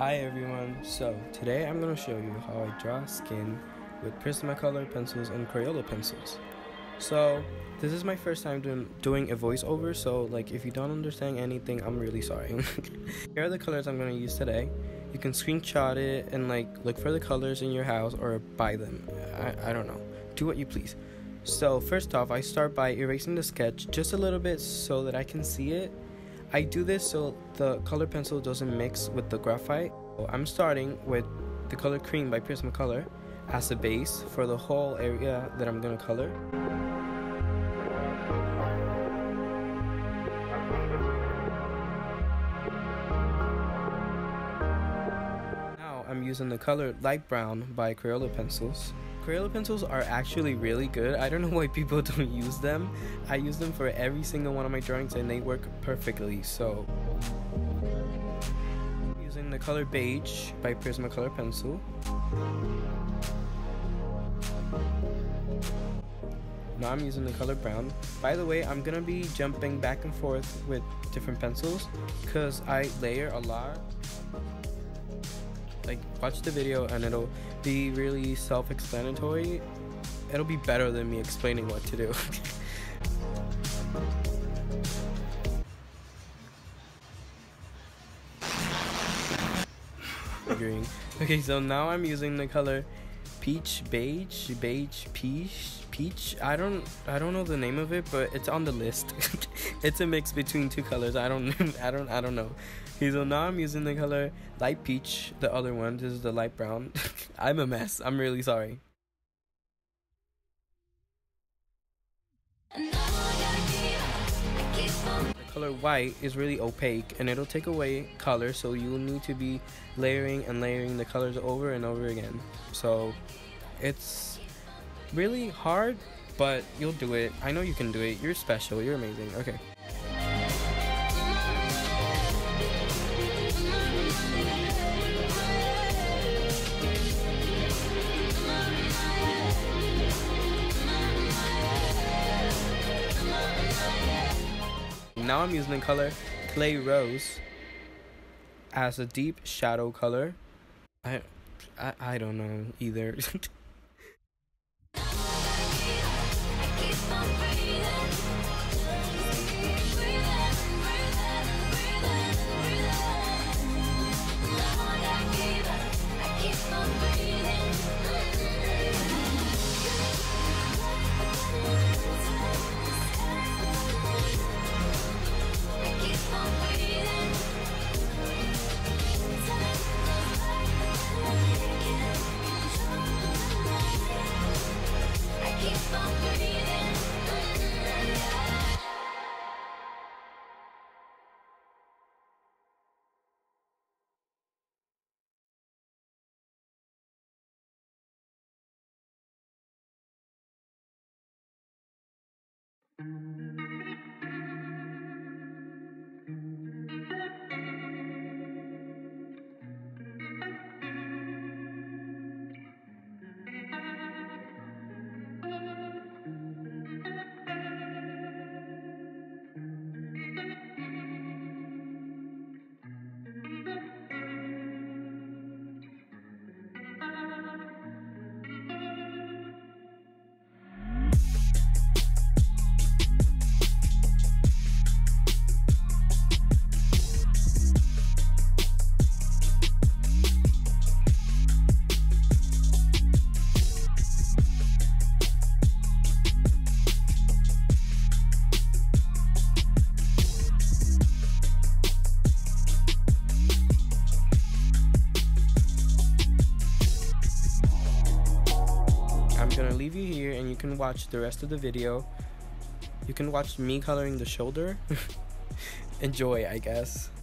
Hi everyone, so today I'm going to show you how I draw skin with Prismacolor pencils and Crayola pencils. So this is my first time doing a voiceover, so like if you don't understand anything, I'm really sorry. Here are the colors I'm going to use today. You can screenshot it and like look for the colors in your house or buy them. I don't know, do what you please. So first off, I start by erasing the sketch just a little bit so that I can see it. I do this so the color pencil doesn't mix with the graphite. So I'm starting with the color cream by Prismacolor as a base for the whole area that I'm gonna color. Now I'm using the color light brown by Crayola pencils. Crayola pencils are actually really good. I don't know why people don't use them. I use them for every single one of my drawings and they work perfectly. So I'm using the color beige by Prismacolor pencil. Now I'm using the color brown. By the way, I'm gonna be jumping back and forth with different pencils because I layer a lot. Like, watch the video and it'll be really self-explanatory. It'll be better than me explaining what to do. Agreeing. Okay, so now I'm using the color peach beige peach. I don't know the name of it, but it's on the list. It's a mix between two colors. I don't know. Okay, so now I'm using the color light peach, the other one. This is the light brown. I'm a mess. I'm really sorry. The color white is really opaque and it'll take away color, so you'll need to be layering and layering the colors over and over again. So it's really hard, but you'll do it. I know you can do it. You're special. You're amazing. Okay. Now I'm using the color Clay Rose as a deep shadow color. I don't know either. Gonna leave you here and you can watch the rest of the video. You can watch me coloring the shoulder. Enjoy, I guess.